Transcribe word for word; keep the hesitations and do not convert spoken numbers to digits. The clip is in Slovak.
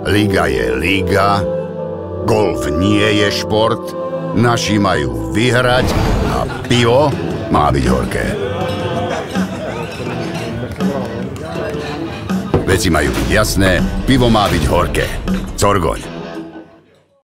Liga je liga, golf nie je šport, naši majú vyhrať a pivo má byť horké. Veci majú byť jasné, pivo má byť horké. Corgoň.